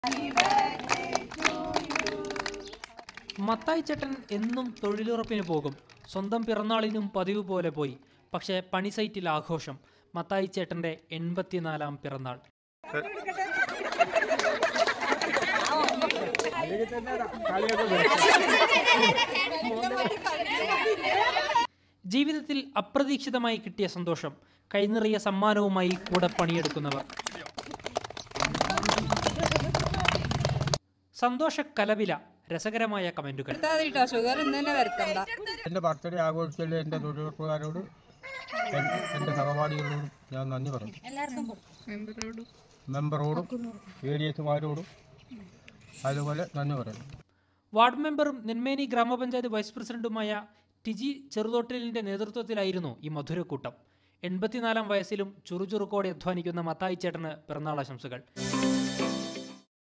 മത്തായി ചേട്ടൻ എന്നും തൊഴിലുറപ്പിന് പോകും. സ്വന്തം പിറന്നാളിനും പതിവ് പോലെ പോയി. പക്ഷേ പണി സൈറ്റിൽ ആഘോഷം. മത്തായി ചേട്ടൻ്റെ 84ാം പിറന്നാൾ. ജീവിതത്തിൽ അപ്രതീക്ഷിതമായി കിട്ടിയ സന്തോഷം. കൈനിറിയ സമ്മാനവുമായി കൂടെ പണിയെടുക്കുന്നവർ. സന്തോഷ കലവില. രസകരമായ കമന്റുകൾ. എൻ്റെ ബർത്ത്ഡേ ആഘോഷിച്ചതിൽ എൻ്റെ തൊഴിലുറപ്പുകാരോട്, എൻ്റെ സഹപാഠികളോടും ഞാൻ നന്ദി പറയും. മെമ്പറോടും ഏരിയസുമാരോടും അതുപോലെ നന്ദി പറയുന്നു. വാർഡ് മെമ്പറും നെന്മേനി ഗ്രാമപഞ്ചായത്ത് വൈസ് പ്രസിഡന്റുമായ ടിജി ചെറുതോട്ടലിൻ്റെ നേതൃത്വത്തിലായിരുന്നു ഈ മധുരക്കൂട്ടം. 84ാം വയസ്സിലും ചുറുചുറുക്കോടെ അധ്വാനിക്കുന്ന മത്തായി ചേട്ടന് പിറന്നാൾ ആശംസകൾ.